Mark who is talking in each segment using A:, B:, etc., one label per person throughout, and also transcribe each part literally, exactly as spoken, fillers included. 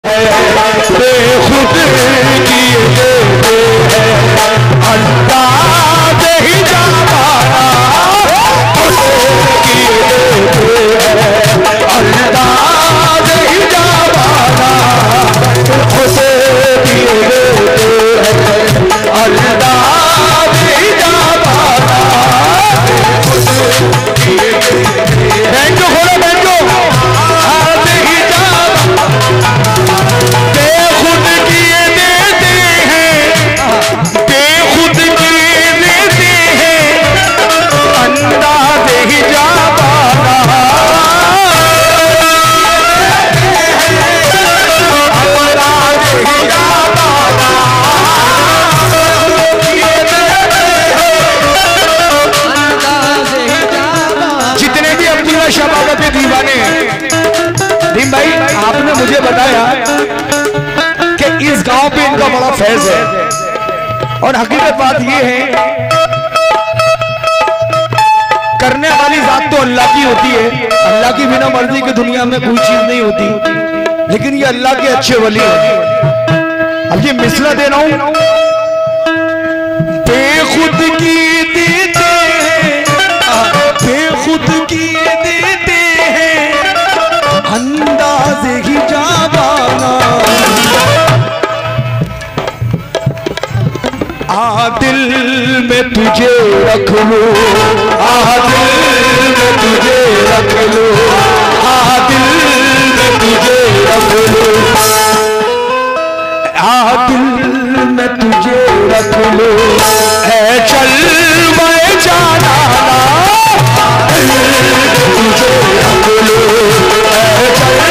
A: बेखुद किए देते हैं अंदाज़ ही जाना किए देते हैं अंदाज़ ही जाना उसे किए देते हैं अंदाज़ ही जाना बैंजो खोलो बैंजो हाथ ही जाना बेखुद किए देते हैं बेखुद किए देते हैं अंदाज़ ही जाना जितने भी अब्दुल्ला शबाब के दीवाने भीम भाई आपने मुझे बताया कि इस गांव पे इनका बड़ा फैज है और हकीकत बात ये है करने वाली जात तो अल्लाह की होती है अल्लाह की बिना मर्जी की दुनिया में कोई चीज नहीं होती लेकिन ये अल्लाह के अच्छे वली हैं। अब ये मिसला दे रहा हूं बेखुद किए देते हैं बेखुद किए देते हैं अंदाज़ ही जाना आ दिल में तुझे रख लो आ दिल में तुझे रख लो आ दिल में तुझे रख लो आ दिल में तुझे रख लो है चल मैं जाना तुझे रख लो है चल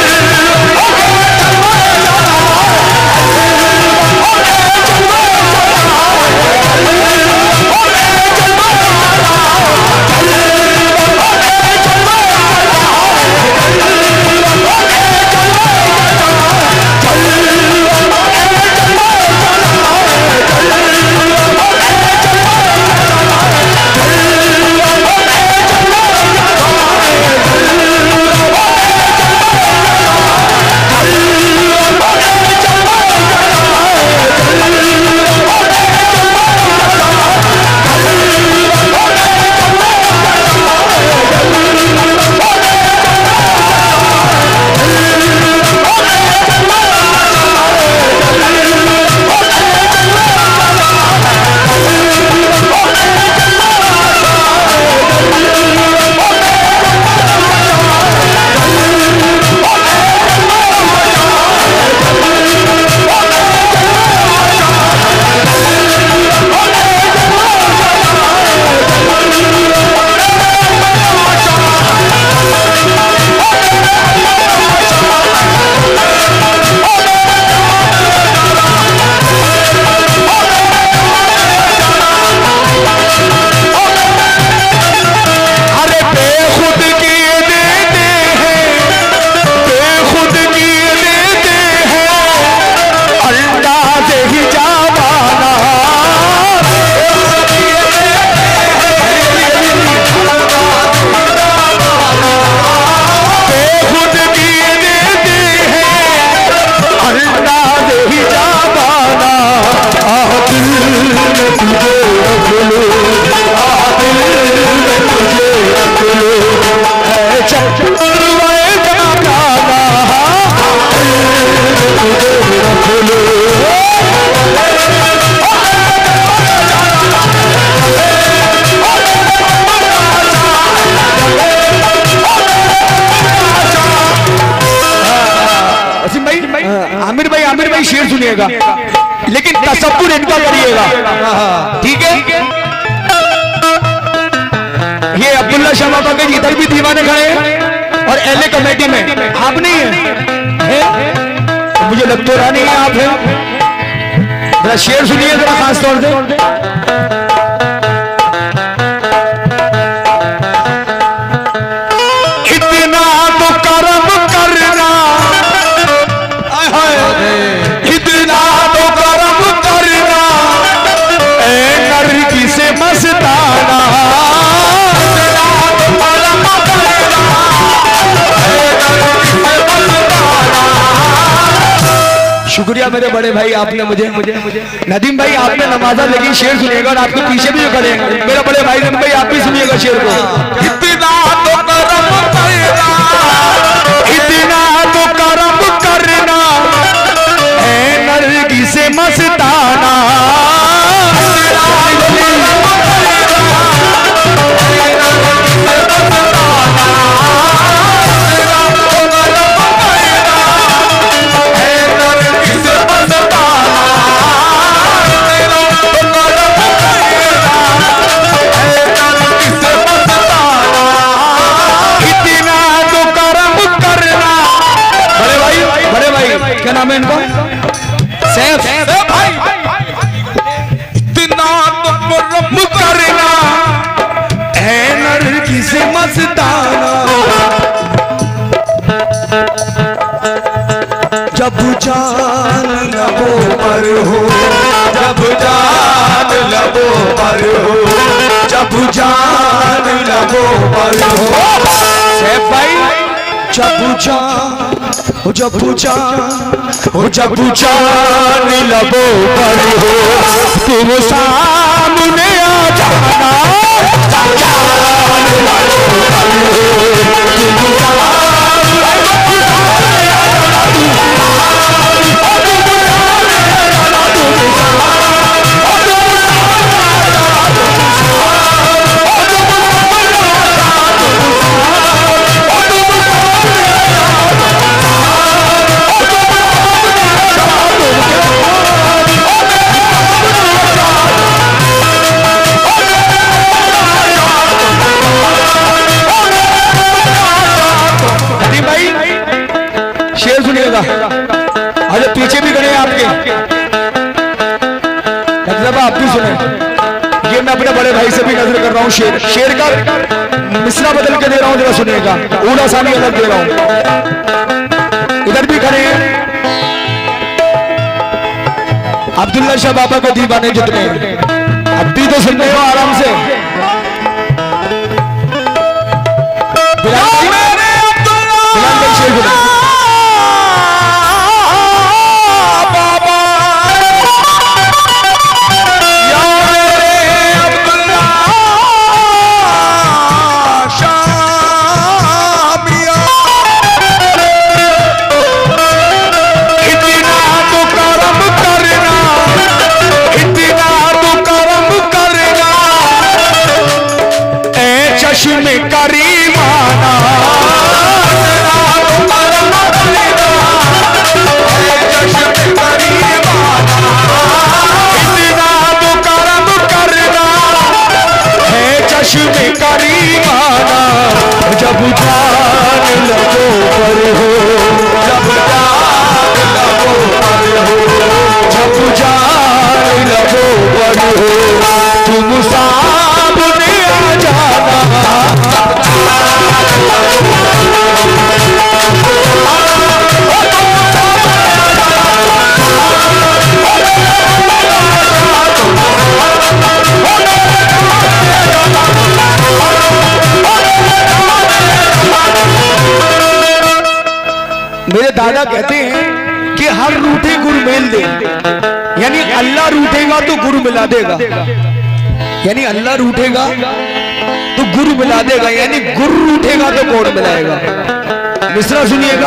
A: शेर सुनिएगा लेकिन तसव्वुर इनका करिएगा ठीक है। ये अब्दुल्ला शमा के इधर भी दीवाने खड़े हैं और एलए कमेटी में आप नहीं है, है? मुझे लग तो रहा नहीं है आप है। जरा शेर सुनिए जरा खास तौर से। शुक्रिया मेरे बड़े भाई, आपने मुझे मुझे मुझे नदीम भाई आपने नमाजा लेकिन शेर सुनिएगा और आपके पीछे भी जो खड़े हैं मेरे बड़े भाई नदीम भाई आप भी सुनिएगा शेर को। इतना तो करम करना, इतना तो करम करना है नरगी से मस्ताना, क्या नाम है इनका? सैफ भाई। इतना तो करम करना है नरगी से मस्ताना, जब जान लबों पर हो, जब जान लबों पर हो, जब जान लबों पर हो। सैफ भाई जब जान हो, जब जान हो, जब जान लबों पर हो, तुम सामने आ जाना, जब जान लबों पर हो, तुम अरे पीछे भी खड़े हैं आपके, आप भी सुने। ये मैं अपने बड़े भाई से भी नजर कर रहा हूँ, शेर शेर का मिसरा बदल के दे रहा हूँ, जरा सुनिएगा। ऊड़ा सानी अलग दे रहा हूँ। इधर भी खड़े हैं अब्दुल्ला शाह बाबा के दीवाने जितने, अब भी तो सुन रहे हो आराम से। बिलाल भाई शेर सुने। चश्मे करीमाना, चश्मे करीमाना, इतना तो करम करना है चश्मे करीमाना, जब जान लबों पर हो, जब जान लबों पर हो, जब जान लबों पर हो, तुम सामने आ जाना। मेरे दादा कहते हैं कि हर रूठे गुरु मेल दे, यानी अल्लाह रूठेगा तो गुरु मिला देगा, यानी अल्लाह रूठेगा तो गुरु मिला देगा, यानी गुरु रूठेगा तो कौन मिलाएगा। मिसरा सुनिएगा।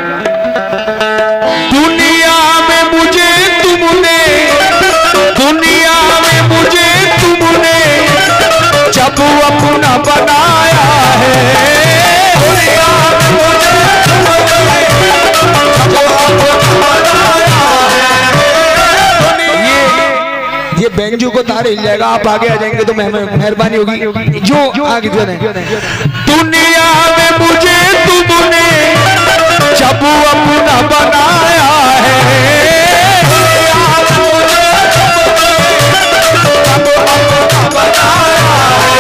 A: दुनिया में मुझे तुमने, दुनिया में मुझे तुमने जब अपना बनाया है, दुनिया में मुझे तुमने जब अपना बनाया है। ये ये बेंजू को तार हिल जाएगा, आप आगे आ जाएंगे तो मेहरबानी होगी। जो आगे जो है, दुनिया में मुझे तुमने जब अपना बनाया है, जब अपना बनाया है,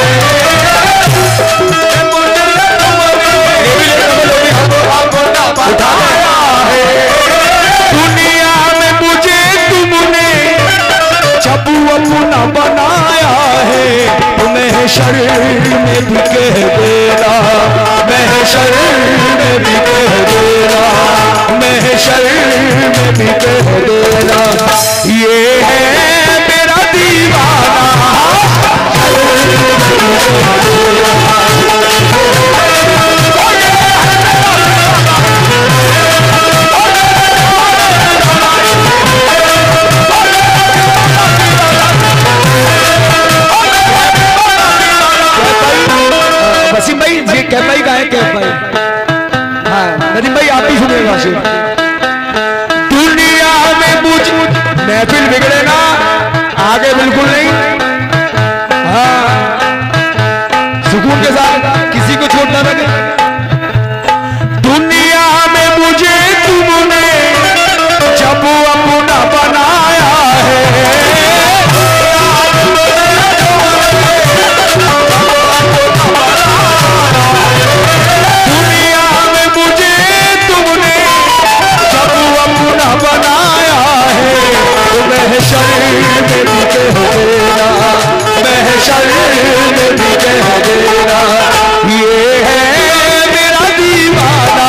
A: दुनिया में मुझे तुमने जब अपना बनाया है, तुम्हें शर्म में भी कह देना, मैं शर्म में भी कह देना, मैं शर्म में भी कह कह देना, ये है मेरा दीवाना। वसीम भाई ये कैफ भाई का है, कैफ भाई। हाँ नदीम भाई आप ही सुनिएगा। दुनिया में मुझ महफिल बिगड़े ना, आगे बिल्कुल नहीं। हाँ सुकून के साथ किसी को छोड़ना ना। दुनिया में मुझे तुमने जब अपना बनाया है, दुनिया में मुझे तुमने जब अपना बनाया है, तो महशर में भी कह देना, महशर में भी कह देना, ये है मेरा दीवाना।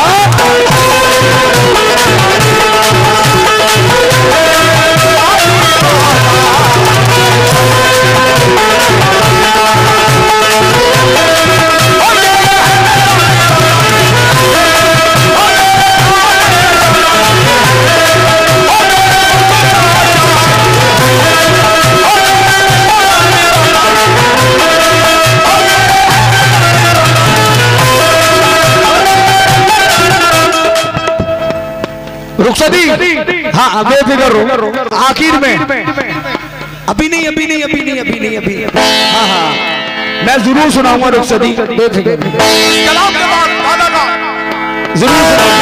A: रुखसती हाँ बेफिक्र रो, आखिर में अभी नहीं अभी नहीं अभी नहीं अभी नहीं अभी हाँ हाँ मैं जरूर सुनाऊंगा रुखसती, बेफिक्र जरूर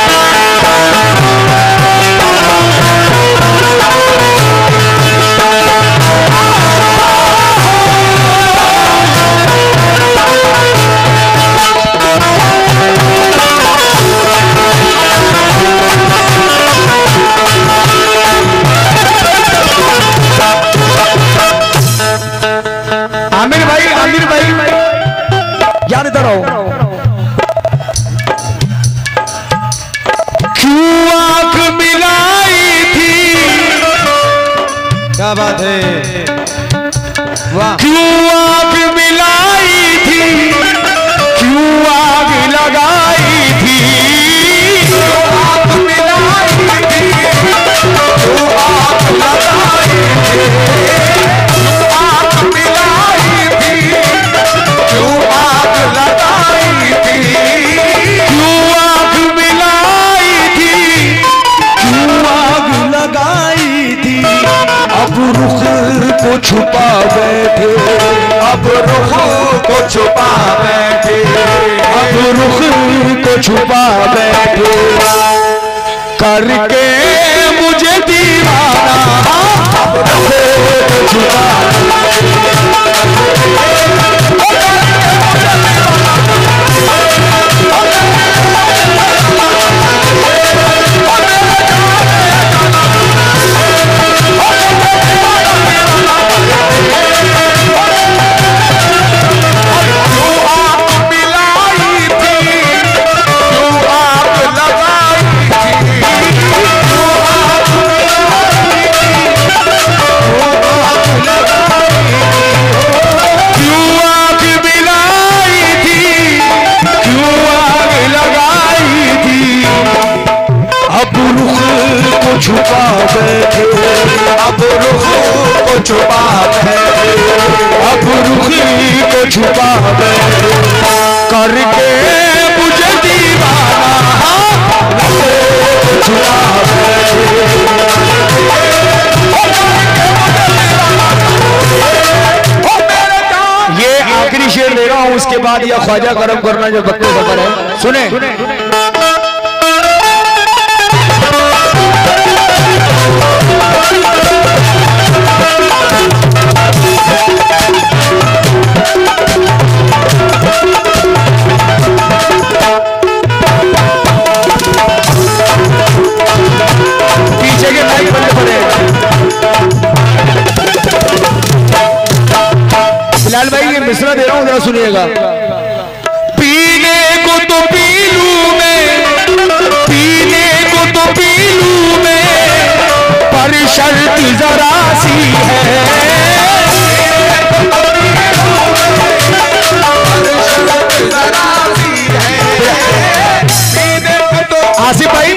A: आमिर भाई, आमिर भाई याद इधर आओ। क्यों आंख मिलाई थी, क्या बात है, वाह। क्यों आंख मिलाई थी, क्यों आग लगाई थी, क्यों आंख मिलाई थी, क्यों आग लगाई थी, रुख को छुपा बैठे, अब रुख को छुपा बैठे, अब रुख को छुपा बैठे, करके मुझे दीवाना, अब रुख को छुपा छुपा बैठे, अब रुख को छुपा बैठे, अब रुख को छुपा बैठे, करके मुझे दीवाना, छुपा बैठे। ये आखिरी शेर ले रहा हूं, उसके बाद यह ख्वाजा करम करना जो बत्ते सफर है, सुने, सुने। पीछे के भाई बंद पड़े। बिलाल भाई ये मिसरा दे रहा हूं, जरा सुनिएगा। पीने को तो पी लूं मैं, पीने को तो पी लूं मैं, पर शर्त जरा सी है। आसिफ भाई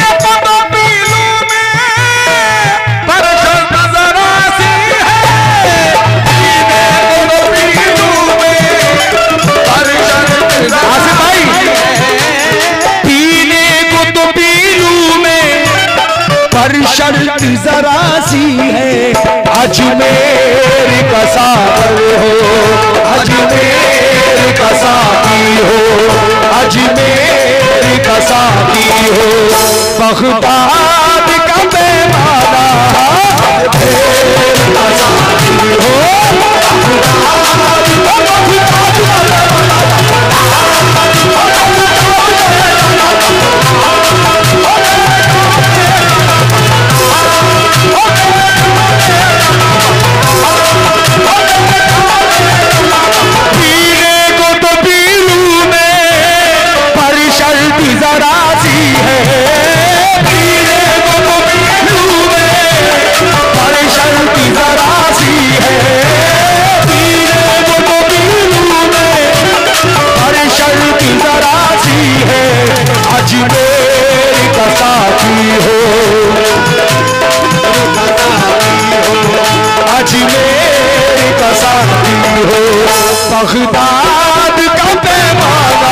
A: शर्त जरा सी है। अजमेर का सागर हो, अजमेर का साथी हो, अजमेर का साथी हो। बगदाद का पैमाना अजमेर का साथी हो। अजमेर का साथी हो, अजमेर का साथी हो। बगदाद का पैमाना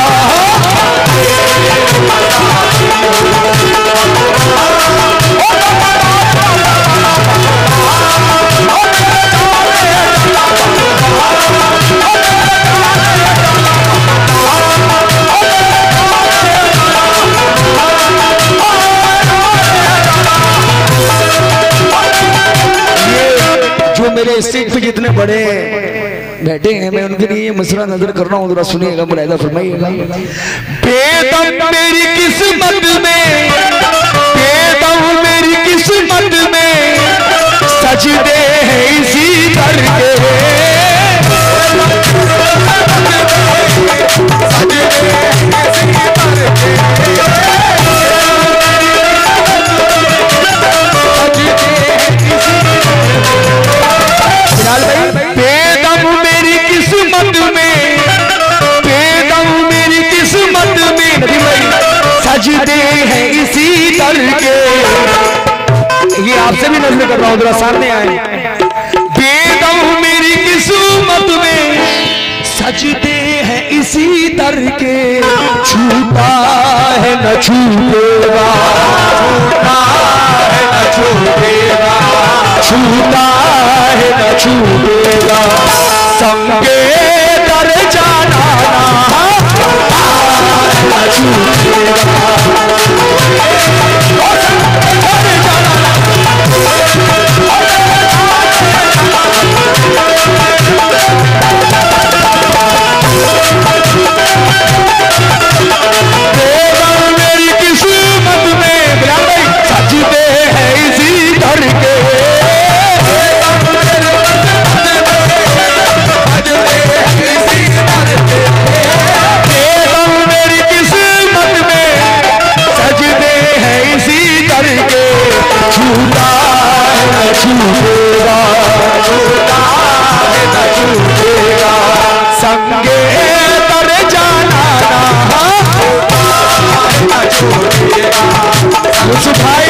A: मेरे स्टेज पे जितने बड़े बैठे हैं मैं उनके लिए मसला नजर कर रहा हूँ, जरा सुनिएगा, मुलाहिजा फरमाइएगा। बेदम मेरी किस्मत में, बेदम मेरी किस्मत में सजदे हैं इसी दर के। बेदम मेरी किस्मत में, बेदम मेरी किस्मत में सजदे हैं इसी दर के। ये आपसे भी नजर कर रहा हूं, जरा सामने आए। बेदम मेरी किस्मत में सजदे हैं इसी दर के। छूटा है न छूटेगा, छूटा है न छूटेगा, छूटा है न छूटेगा। संगे दर जाना न छूटेगा। मेरी किस्मत में सजदे हैं इसी दर के। मेरी किस्मत में सजदे हैं इसी दर के। छूटा है न छूटेगा, छूटा है न छूटेगा। संगे तर जाना न छूटेगा। उस भाई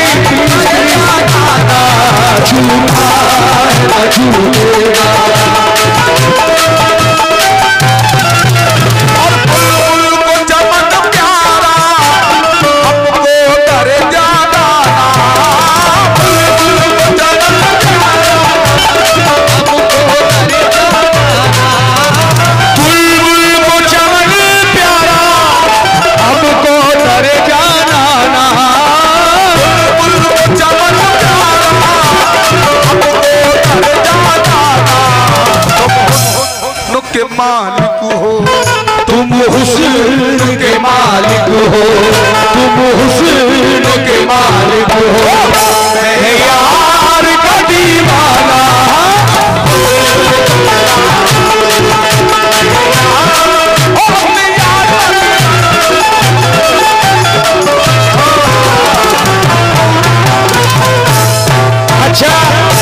A: छूटा है न छूटेगा। मालिक हो तुम, हुस्न के मालिक हो तुम, हुस्न के मालिक हो। मैं यार का दीवाना अच्छा